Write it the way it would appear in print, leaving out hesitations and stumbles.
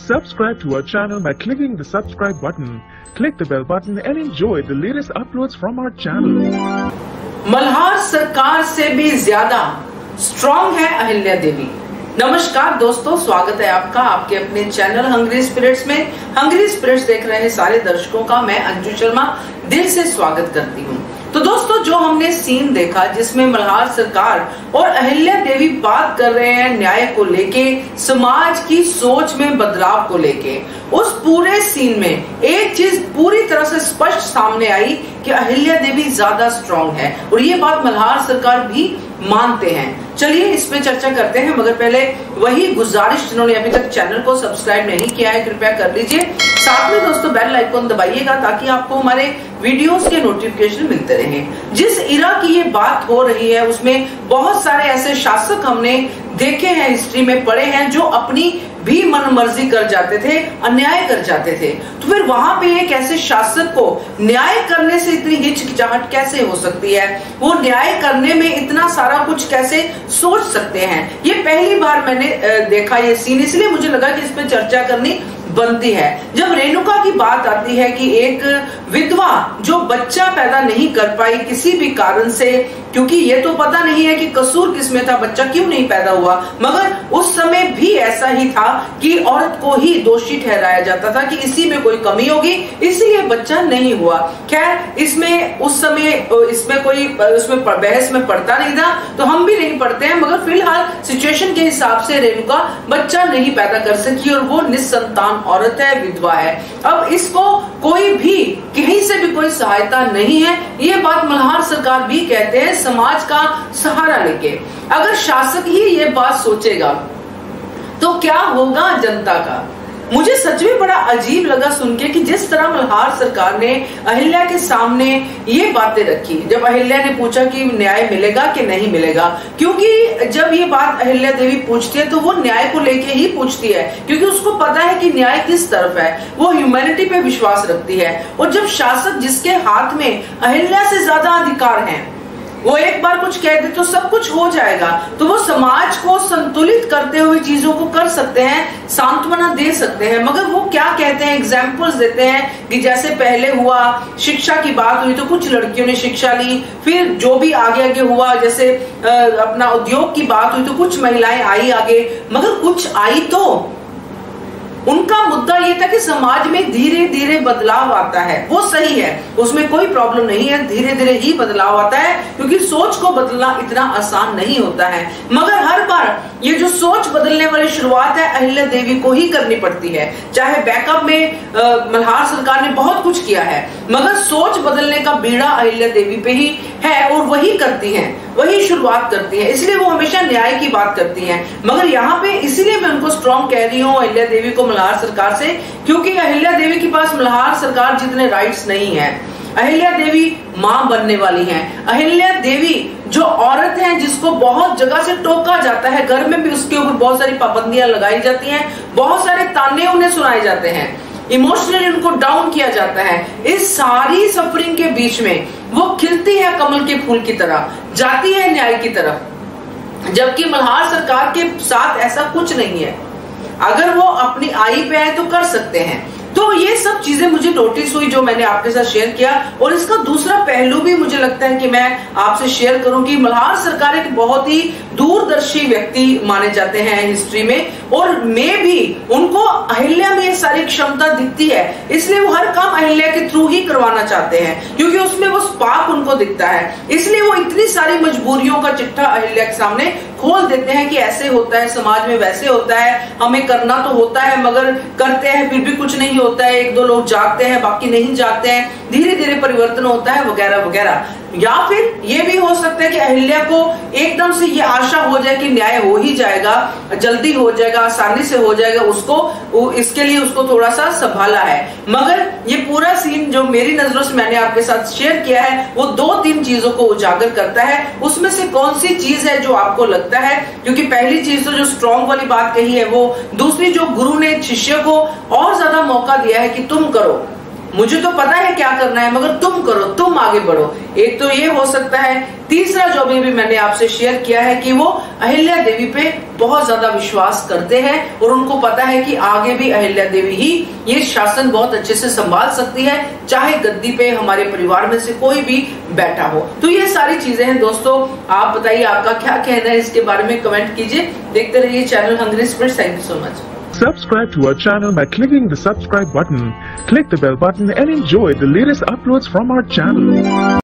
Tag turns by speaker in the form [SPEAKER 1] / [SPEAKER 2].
[SPEAKER 1] Subscribe to our channel by clicking the subscribe button. Click the bell button and enjoy the latest uploads from our channel.
[SPEAKER 2] Malhar सरकार से भी ज्यादा strong है अहिल्या देवी। नमस्कार दोस्तों, स्वागत है आपका आपके अपने चैनल हंग्री स्पिरिट्स में। हंग्री स्पिरिट्स देख रहे हैं सारे दर्शकों का मैं अंजू शर्मा दिल से स्वागत करती हूँ। तो दोस्तों, जो हमने सीन देखा जिसमें मल्हार सरकार और अहिल्या देवी बात कर रहे हैं न्याय को लेके, समाज की सोच में बदलाव को लेके, उस पूरे सीन में एक चीज पूरी तरह से स्पष्ट सामने आई कि अहिल्या देवी ज्यादा स्ट्रॉन्ग है और ये बात मल्हार सरकार भी मानते हैं। चलिए इस पे चर्चा करते हैं, मगर पहले वही गुजारिश, जिन्होंने अभी तक चैनल को सब्सक्राइब नहीं किया है कृपया कर लीजिए। साथ में दोस्तों बेल आइकन दबाइएगा ताकि आपको हमारे वीडियोस के नोटिफिकेशन मिलते रहे। जिस इरा की ये बात हो रही है उसमें बहुत सारे ऐसे शासक हमने देखे हैं, हिस्ट्री में पढ़े हैं, जो अपनी भी मनमर्जी कर जाते थे, अन्याय कर जाते थे। तो फिर वहां पे एक ऐसे शासक को न्याय करने से इतनी हिचकिचाहट कैसे हो सकती है? वो न्याय करने में इतना सारा कुछ कैसे सोच सकते हैं? ये पहली बार मैंने देखा ये सीन, इसलिए मुझे लगा कि इस पे चर्चा करनी बनती है। जब रेणुका की बात आती है कि एक विधवा जो बच्चा पैदा नहीं कर पाई किसी भी कारण से, क्योंकि ये तो पता नहीं है कि कसूर किसमें था, बच्चा क्यों नहीं पैदा हुआ, मगर उस समय भी ऐसा ही था कि औरत को ही दोषी ठहराया जाता था कि इसी में कोई कमी होगी इसलिए बच्चा नहीं हुआ। खैर इसमें उस समय इसमें कोई उसमें बहस में पड़ता नहीं था, तो हम भी नहीं पढ़ते हैं, मगर फिलहाल सिचुएशन के हिसाब से रेणुका बच्चा नहीं पैदा कर सकी और वो निसंतान औरत है, विधवा है। अब इसको कोई भी कहीं से भी कोई सहायता नहीं है, ये बात मल्हार सरकार भी कहते हैं समाज का सहारा लेके। अगर शासक ही ये बात सोचेगा तो क्या होगा जनता का? मुझे सच में बड़ा अजीब लगा सुन के कि जिस तरह मल्हार सरकार ने अहिल्या के सामने ये बातें रखी। जब अहिल्या ने पूछा कि न्याय मिलेगा कि नहीं मिलेगा, क्योंकि जब ये बात अहिल्या देवी पूछती है तो वो न्याय को लेके ही पूछती है, क्योंकि उसको पता है कि न्याय किस तरफ है, वो ह्यूमैनिटी पे विश्वास रखती है। और जब शासक जिसके हाथ में अहिल्या से ज्यादा अधिकार हैं, वो एक बार कुछ कह दे तो सब कुछ हो जाएगा, तो वो समाज को संतुलित करते हुए चीजों को कर सकते हैं, सांत्वना दे सकते हैं। मगर वो क्या कहते हैं, एग्जाम्पल्स देते हैं कि जैसे पहले हुआ शिक्षा की बात हुई तो कुछ लड़कियों ने शिक्षा ली, फिर जो भी आगे आगे हुआ, जैसे अपना उद्योग की बात हुई तो कुछ महिलाएं आई आगे, मगर कुछ आई तो उनका मुद्दा ये था कि समाज में धीरे धीरे बदलाव आता है। वो सही है, उसमें कोई प्रॉब्लम नहीं है, धीरे धीरे ही बदलाव आता है, क्योंकि सोच को बदलना इतना आसान नहीं होता है। मगर हर बार ये जो सोच बदलने वाली शुरुआत है अहिल्या देवी को ही करनी पड़ती है। चाहे बैकअप में मल्हार सरकार ने बहुत कुछ किया है, मगर सोच बदलने का बीड़ा अहिल्या देवी पे ही है और वही करती है, वही शुरुआत करती है। इसलिए वो हमेशा न्याय की बात करती हैं। मगर यहाँ पे इसीलिए मैं उनको स्ट्रॉन्ग कह रही हूँ अहिल्या देवी को मल्हार सरकार से, क्योंकि अहिल्या देवी के पास मल्हार सरकार जितने राइट्स नहीं है। अहिल्या देवी मां बनने वाली हैं। अहिल्या देवी जो औरत है जिसको बहुत जगह से टोका जाता है, घर में भी उसके ऊपर बहुत सारी पाबंदियां लगाई जाती हैं, बहुत सारे ताने उन्हें सुनाए जाते हैं, इमोशनली उनको डाउन किया जाता है। इस सारी सफरिंग के बीच में वो खिलती है कमल के फूल की तरह, जाती है न्याय की तरफ। जबकि मल्हार सरकार के साथ ऐसा कुछ नहीं है, अगर वो अपनी आई पे आए तो कर सकते हैं। तो ये सब चीजें मुझे नोटिस हुई जो मैंने आपके साथ शेयर किया। और इसका दूसरा पहलू भी मुझे लगता है कि मैं आपसे शेयर करूं कि मल्हार सरकार एक बहुत ही दूरदर्शी व्यक्ति माने जाते हैं हिस्ट्री में, और मैं भी उनको अहिल्या में ये सारी क्षमता दिखती है, इसलिए वो हर काम अहिल्या के थ्रू ही करवाना चाहते हैं, क्योंकि उसमें वो स्पार्क उनको दिखता है। इसलिए वो इतनी सारी मजबूरियों का चिट्ठा अहिल्या के सामने खोल देते हैं कि ऐसे होता है समाज में, वैसे होता है, हमें करना तो होता है मगर करते हैं फिर भी कुछ नहीं होता है, एक दो लोग जागते हैं बाकी नहीं जागते हैं, धीरे धीरे परिवर्तन होता है वगैरह वगैरह। या फिर ये भी हो सकता है कि अहिल्या को एकदम से ये आशा हो जाए कि न्याय हो ही जाएगा, जल्दी हो जाएगा, आसानी से हो जाएगा, उसको इसके लिए उसको थोड़ा सा संभाला है। मगर ये पूरा सीन जो मेरी नजरों से मैंने आपके साथ शेयर किया है वो दो तीन चीजों को उजागर करता है। उसमें से कौन सी चीज है जो आपको लगता है, क्योंकि पहली चीज तो जो स्ट्रॉन्ग वाली बात कही है वो, दूसरी जो गुरु ने शिष्य को और ज्यादा मौका दिया है कि तुम करो, मुझे तो पता है क्या करना है, मगर तुम करो, तुम आगे बढ़ो। एक तो ये हो सकता है। तीसरा जो भी मैंने आपसे शेयर किया है कि वो अहिल्या देवी पे बहुत ज्यादा विश्वास करते हैं और उनको पता है कि आगे भी अहिल्या देवी ही ये शासन बहुत अच्छे से संभाल सकती है, चाहे गद्दी पे हमारे परिवार में से कोई भी बैठा हो। तो ये सारी चीजें हैं दोस्तों। आप बताइए आपका क्या कहना है इसके बारे में, कमेंट कीजिए। देखते रहिए channel hungry spirits. Thank you so much.
[SPEAKER 1] Subscribe to our channel by clicking the subscribe button. Click the bell button and enjoy the latest uploads from our channel.